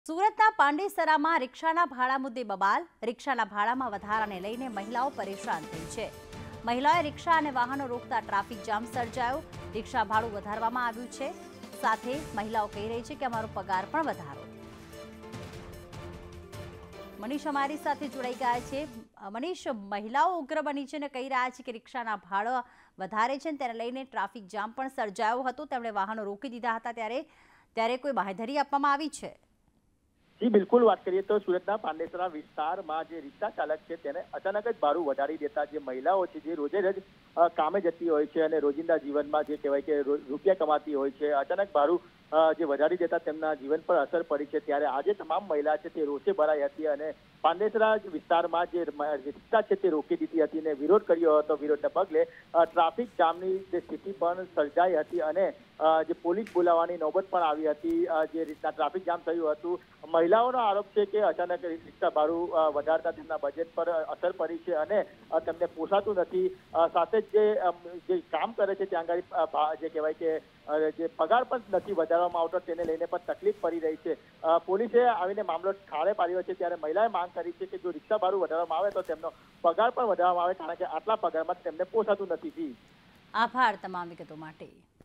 સુરતના પાંડેસરામાં રિક્ષાના ભાડા મુદ્દે બબાલ. રિક્ષાના ભાડામાં વધારાને લઈને મહિલાઓ પરેશાન થઈ છે. મહિલાઓએ રિક્ષા અને વાહનો રોકતા ટ્રાફિક જામ સર્જાયો. રિક્ષા ભાડું વધારવામાં આવ્યું છે. સાથે મહિલાઓ કહી રહી છે કે અમારો પગાર પણ વધારો. મનીષ અમારી સાથે જોડાઈ ગયા છે. મનીષ, મહિલાઓ ઉગ્ર બની છે અને કહી રહ્યા છે કે રિક્ષાના ભાડા વધારે છે, તેને લઈને ટ્રાફિક જામ પણ સર્જાયો હતો. તેમણે વાહનો રોકી દીધા હતા. ત્યારે કોઈ બાંહેધરી આપવામાં આવી છે? જી બિલકુલ, વાત કરીએ તો સુરતના પાંડેસરા વિસ્તારમાં જે રિક્ષા ચાલક છે તેને અચાનક જ ભાડું વધારી દેતા જે મહિલાઓ છે જે રોજે રોજ કામે જતી હોય છે અને રોજિંદા જીવનમાં જે કહેવાય કે રૂપિયા કમાતી હોય છે, અચાનક ભાડું જે વધારી દેતા તેમના જીવન પર અસર પડી છે. ત્યારે આજે તમામ મહિલા છે તે રોષે ભરાઈ હતી અને પાંડેસરા વિસ્તારમાં જે રિક્ષા છે તે રોકી દીધી હતી અને વિરોધ કર્યો હતો. વિરોધના પગલે ટ્રાફિક જામની જે સ્થિતિ પણ સર્જાઈ હતી અને જે પોલીસ બોલાવવાની નોબત પણ આવી હતી. જે રીતના ટ્રાફિક જામ થયું હતું, મહિલાઓનો આરોપ છે કે અચાનક રિક્ષા ભાડું વધારતા તેમના બજેટ પર અસર પડી છે અને તેમને પોસાતું નથી. સાથે જ જે કામ કરે છે ત્યાં આગળ જે કહેવાય કે જે પગાર પણ નથી વધારવામાં આવતો, તેને લઈને પણ તકલીફ પડી રહી છે. પોલીસે આવીને મામલો ઠારે પાડ્યો છે. ત્યારે મહિલાએ માંગ કરી છે કે જો રિક્ષા ભાડું વધારવામાં આવે તો તેમનો પગાર પણ વધારવામાં આવે, કારણ કે આટલા પગારમાં તેમને પોસાતું નથી. આભાર તમામ વિગતો માટે.